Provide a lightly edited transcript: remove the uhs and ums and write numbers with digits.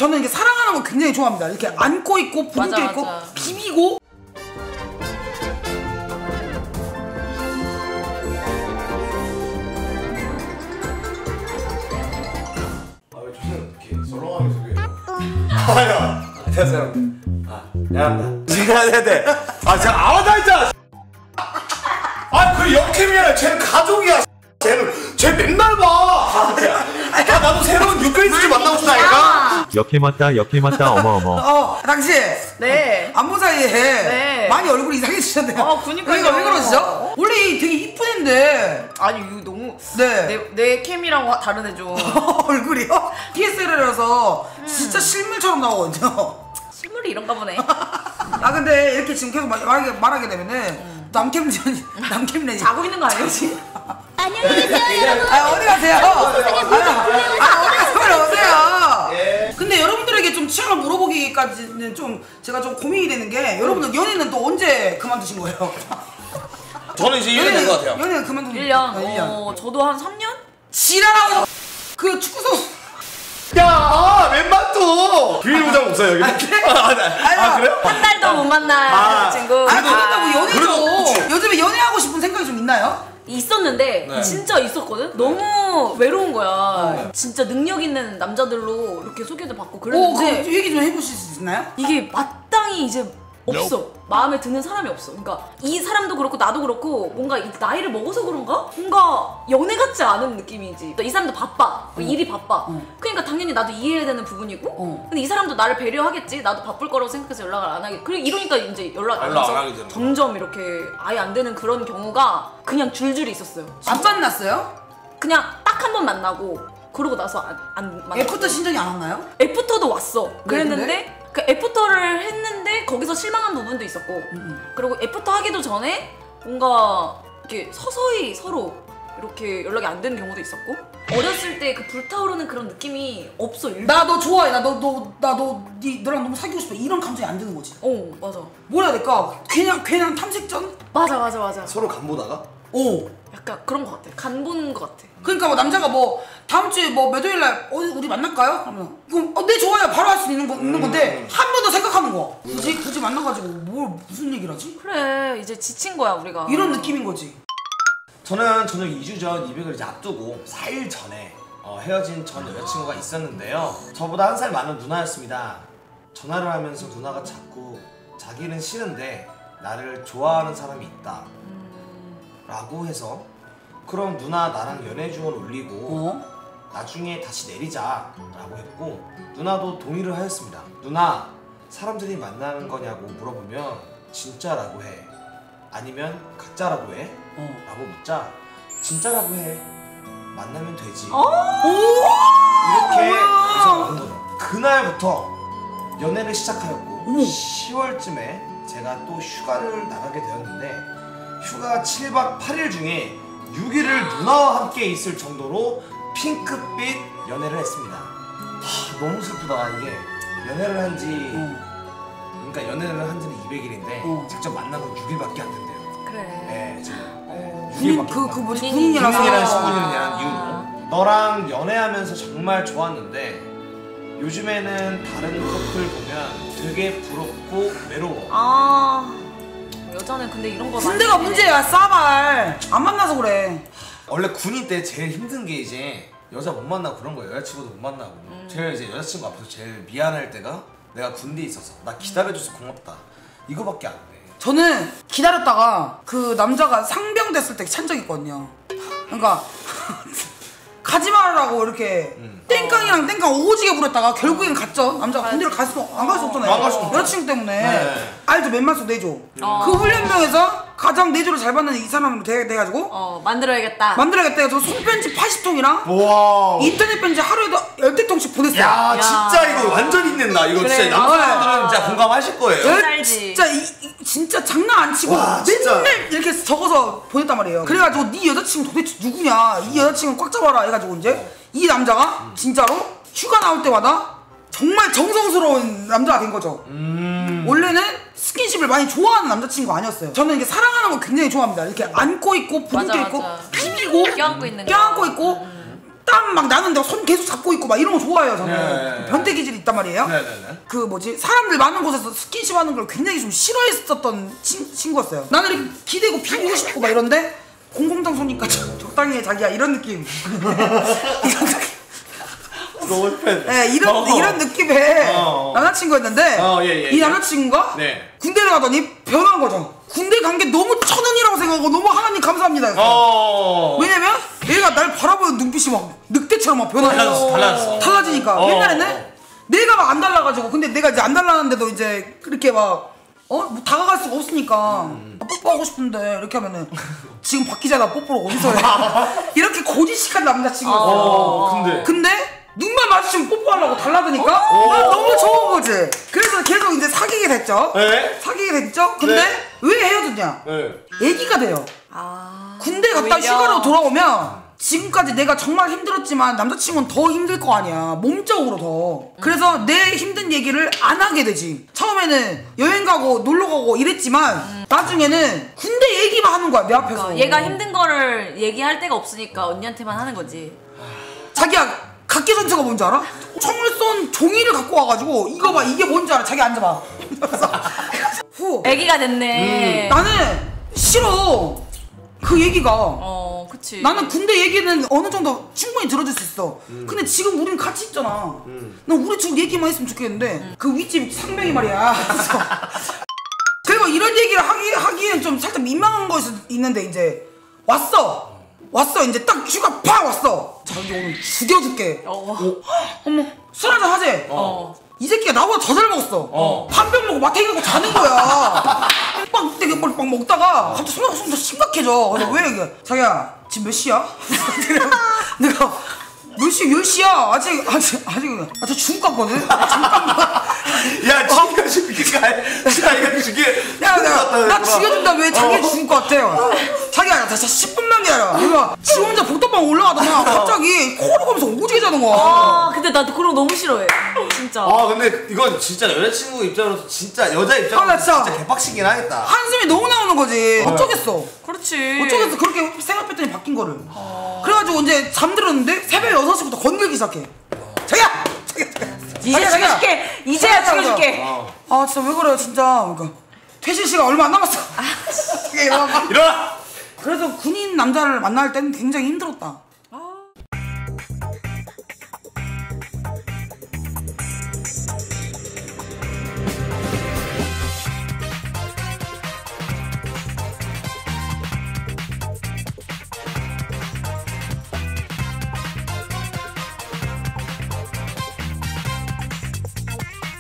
저는 이게 사랑하는 거 굉장히 좋아합니다. 이렇게 안고 있고 부둥켜 있고 비비고. 왜 조심 이렇게 썰렁하게 소개해요? 아니야. 안녕하세요. 미안합니다. 미안해. 제가 아와다 했잖아. 그 역캠이야. 쟤는 가족이야. 쟤 맨날 봐. 나도 새로운 뉴페이스 만나고 싶다니까. 역캠 왔다 어머. 당신. 네. 안보 사이에 네. 많이 얼굴이 이상해지셨네요. 그니까요. 왜 그러시죠? 원래 되게 이쁜 애인데. 아니 이거 너무 네. 내 캠이랑 다른 애죠. 얼굴이요? PSL이라서 진짜 실물처럼 나오거든요. 실물이 이런가 보네. 근데 이렇게 지금 계속 말하게 되면은 남캠 자고 있는 거 아니지? 안녕히 계세요 여러분. 어디 가세요? 어디 가세요? 예. 근데 여러분들에게 좀 취향을 물어보기까지는 좀 제가 좀 고민이 되는 게 여러분들 연애는 또 언제 그만두신 거예요? 저는 이제 1년 된 것 같아요. 연애는 그만두신 1년. 1년. 저도 한 3년? 지랄하고 그 축구 선수. 야, 웬만 또 비밀보장 없어요 여기. 그래요? 한 달도 못 만날 친구. 그렇다고 연애도 요즘에 연애하고 싶은 생각이 좀 있나요? 있었는데 네. 진짜 있었거든? 너무 외로운 거야. 진짜 능력 있는 남자들로 이렇게 소개도 받고 그랬는데 그 얘기 좀 해보실 수 있나요? 이게 마땅히 이제 없어. 마음에 드는 사람이 없어. 그러니까 이 사람도 그렇고 나도 그렇고 뭔가 나이를 먹어서 그런가? 뭔가 연애 같지 않은 느낌이지. 이 사람도 바빠. 일이 바빠. 그러니까 당연히 나도 이해해야 되는 부분이고 근데 이 사람도 나를 배려하겠지. 나도 바쁠 거라고 생각해서 연락을 안 하겠지. 그리고 이러니까 이제 연락 안 해서 점점 이렇게 아예 안 되는 그런 경우가 그냥 줄줄이 있었어요. 안 만났어요? 그냥 딱 한 번 만나고 그러고 나서 안 만났어. 애프터 신청이 안 왔나요? 애프터도 왔어. 그랬는데 근데? 그 애프터를 했는데 거기서 실망한 부분도 있었고 그리고 애프터 하기도 전에 뭔가 이렇게 서서히 서로 이렇게 연락이 안 되는 경우도 있었고 어렸을 때 그 불타오르는 그런 느낌이 없어. 나 너 좋아해. 너랑 너무 사귀고 싶어. 이런 감정이 안 드는 거지. 맞아. 뭐라 해야 될까? 괜한 탐색전? 맞아. 서로 간 보다가? 약간 그런 것 같아. 간 보는 것 같아. 그러니까 뭐 남자가 뭐 다음 주에 뭐 몇 월날 우리 만날까요? 그러면 그럼 네 좋아요. 바로 할 수 있는 건데 한 번 더 생각하는 거. 굳이 만나가지고 무슨 얘기를 하지? 그래 이제 지친 거야 우리가. 이런 느낌인 거지. 저는 저녁 2주 전 이백을 이제 앞두고 4일 전에 헤어진 전 여자친구가 있었는데요. 저보다 한 살 많은 누나였습니다. 전화를 하면서 누나가 자꾸 자기는 싫은데 나를 좋아하는 사람이 있다 라고 해서 그럼 누나 나랑 연애 중을 올리고 나중에 다시 내리자 라고 했고 누나도 동의를 하였습니다. 누나 사람들이 만나는 거냐고 물어보면 진짜라고 해 아니면 가짜라고 해? 라고 묻자 진짜라고 해 만나면 되지 이렇게 해서 나온 거죠. 그날부터 연애를 시작하였고 10월쯤에 제가 또 휴가를 나가게 되었는데 휴가 7박 8일 중에 6일을 누나와 함께 있을 정도로 핑크빛 연애를 했습니다. 너무 슬프다. 이게 연애를 한지 그러니까 연애를 한 지는 200일인데 직접 만난 건 6일밖에 안 된대요. 그래. 네, 지금 6일밖에 그 뭐지? 군인이랑 군인이랑 10분이라는 이유로 너랑 연애하면서 정말 좋았는데 요즘에는 다른 커플 보면 되게 부럽고 외로워. 여자는 근데 이런 거 군대가 문제야. 싸발 안 만나서 그래. 원래 군인 때 제일 힘든 게 이제 여자 못 만나고 그런 거예요. 여자친구도 못 만나고 제일 이제 여자친구 앞에서 제일 미안할 때가 내가 군대에 있어서 나 기다려줘서 고맙다 이거밖에 안 돼. 저는 기다렸다가 그 남자가 상병 됐을 때 찬 적이 있거든요. 그러니까 가지 말라고 이렇게 땡깡이랑 땡깡 오지게 부렸다가 결국엔 갔죠. 남자가 군대를 안 갈 수 없잖아요. 안 갈 수 없죠. 여자친구 때문에. 네. 알죠? 맨만수 내조. 그 훈련병에서 가장 내조를 잘 받는 이 사람으로 돼가지고 만들어야겠다. 만들어야겠다 해서 손편지 80통이랑 와. 인터넷 편지 하루에도 10대 통씩 보냈어요. 야, 진짜 이거 완전 힘낸다. 이거 그래. 진짜 남자분들은 진짜 공감하실 거예요. 살지. 진짜 장난 안 치고 와, 진짜. 맨날 이렇게 적어서 보냈단 말이에요. 그래가지고 네 여자친구 도대체 누구냐, 이 여자친구 꽉 잡아라 해가지고 이제 이 남자가 진짜로 휴가 나올 때마다 정말 정성스러운 남자가 된 거죠. 원래는 스킨십을 많이 좋아하는 남자친구가 아니었어요. 저는 이게 사랑하는 거 굉장히 좋아합니다. 이렇게 안고 있고 부둥켜 있고 비비고 껴안고 있는 거. 껴안고 있고 땀 막 나는데 손 계속 잡고 있고 막 이런 거 좋아해요 저는. 네. 변태 기질이 있단 말이에요. 네네네. 그 뭐지 사람들 많은 곳에서 스킨십 하는 걸 굉장히 좀 싫어했었던 친구였어요. 나는 이렇게 기대고 비비고 싶고 막 이런데 공공장소니까 적당히 해 자기야 이런 느낌. 너무 팬. 네, 이런 느낌의 남자친구였는데 이 남자친구가 네. 군대를 가더니 변한 거죠. 군대 간 게 너무 천운이라고 생각하고 너무 하나님 감사합니다. 왜냐면 얘가 날 바라보는 눈빛이 막 늑대처럼 막 달라졌어. 달라지니까 옛날에는 내가 막 안 달라가지고 근데 내가 이제 안 달라는데도 이제 그렇게 막 뭐 다가갈 수가 없으니까 뽀뽀하고 싶은데 이렇게 하면은 지금 박기자나 뽀뽀를 어디서 해 이렇게 고지식한 남자친구였어요. 근데 눈만 마주치면 뽀뽀하려고 달라드니까 난 너무 좋은 거지. 그래서 계속 이제 사귀게 됐죠. 네. 사귀게 됐죠. 근데 네. 왜 헤어졌냐? 네. 애기가 돼요. 군대 갔다 휴가로 돌아오면 지금까지 내가 정말 힘들었지만 남자친구는 더 힘들 거 아니야. 몸적으로 더. 그래서 내 힘든 얘기를 안 하게 되지. 처음에는 여행 가고 놀러 가고 이랬지만 나중에는 군대 얘기만 하는 거야 내 앞에서. 그러니까 얘가 힘든 거를 얘기할 데가 없으니까 언니한테만 하는 거지. 자기야 각계전투가 뭔지 알아? 총을 쏜 종이를 갖고 와가지고 이거 봐 이게 뭔지 알아? 자기 앉아봐. 후. 애기가 됐네. 나는 싫어 그 얘기가. 그치. 나는 군대 얘기는 어느 정도 충분히 들어줄 수 있어. 근데 지금 우린 같이 있잖아. 난 우리 둘 얘기만 했으면 좋겠는데 그 윗집 상명이 말이야. 그리고 이런 얘기를 하기엔 좀 살짝 민망한 거 있는데 이제 왔어 이제 딱 휴가 팍 왔어. 자기 오늘 죽여줄게. 어머 술 한잔 하재. 이 새끼가 나보다 더 잘 먹었어. 한 병 먹고 마탱이 갖고 자는 거야. 막 되게 막 먹다가 갑자기 순간 심각해져. 그래서 왜 이게 자기야 지금 몇 시야? 내가 몇 시? 10시야? 아직 저 중국 갔거든? 잠깐만. 야 지금 죽게 나 죽여준다 왜 자기 죽을 것 같아요. 자기야 나 진짜 10분만 기다려. 내가 지 혼자 복덕방 올라가다가 갑자기 코를 보면서 오지게 자는 거야. 근데 나도 그런 거 너무 싫어해. 진짜. 근데 이건 진짜 여자친구 입장으로서 진짜 여자 입장으로서 진짜 개빡치긴 하겠다. 한숨이 너무 나오는 거지. 어쩌겠어. 그렇지. 어쩌겠어. 그렇게 생각했더니 바뀐 거를. 그래가지고 이제 잠들었는데 새벽 6시부터 건들기 시작해. 자기야! 이제 죽여줄게. 이제야 죽여줄게. 아 진짜 왜 그래요 진짜. 그러니까 퇴실 시간 얼마 안 남았어. 일어나. 일어나. 그래서 군인 남자를 만날 때는 굉장히 힘들었다.